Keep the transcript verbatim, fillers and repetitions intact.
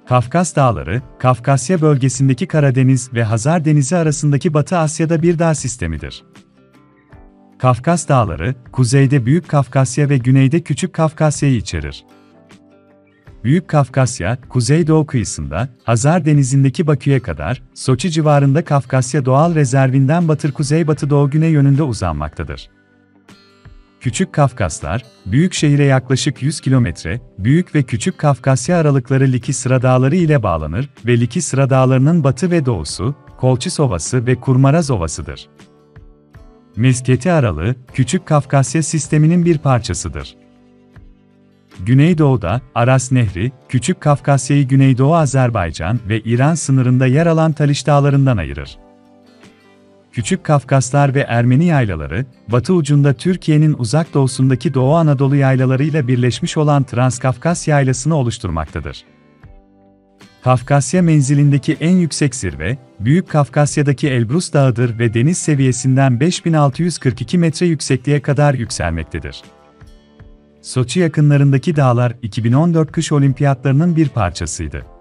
Kafkas Dağları, Kafkasya bölgesindeki Karadeniz ve Hazar Denizi arasındaki Batı Asya'da bir dağ sistemidir. Kafkas Dağları, kuzeyde Büyük Kafkasya ve güneyde Küçük Kafkasya'yı içerir. Büyük Kafkasya, kuzeydoğu kıyısında, Hazar Denizi'ndeki Bakü'ye kadar, Soçi civarında Kafkasya Doğal Rezervinden batı-kuzeybatı-doğu-güney yönünde uzanmaktadır. Küçük Kafkaslar, büyük şehire yaklaşık yüz kilometre, Büyük ve Küçük Kafkasya aralıkları Liki Sıra Dağları ile bağlanır ve Liki Sıra Dağları'nın batı ve doğusu, Kolçis Ovası ve Kurmaraz Ovası'dır. Mesketi aralığı, Küçük Kafkasya sisteminin bir parçasıdır. Güneydoğuda, Aras Nehri, Küçük Kafkasya'yı Güneydoğu Azerbaycan ve İran sınırında yer alan Taliş Dağları'ndan ayırır. Küçük Kafkaslar ve Ermeni yaylaları, batı ucunda Türkiye'nin uzak doğusundaki Doğu Anadolu yaylalarıyla birleşmiş olan Transkafkas Yaylası'nı oluşturmaktadır. Kafkasya menzilindeki en yüksek zirve, Büyük Kafkasya'daki Elbrus Dağı'dır ve deniz seviyesinden beş bin altı yüz kırk iki metre yüksekliğe kadar yükselmektedir. Soçi yakınlarındaki dağlar iki bin on dört kış olimpiyatlarının bir parçasıydı.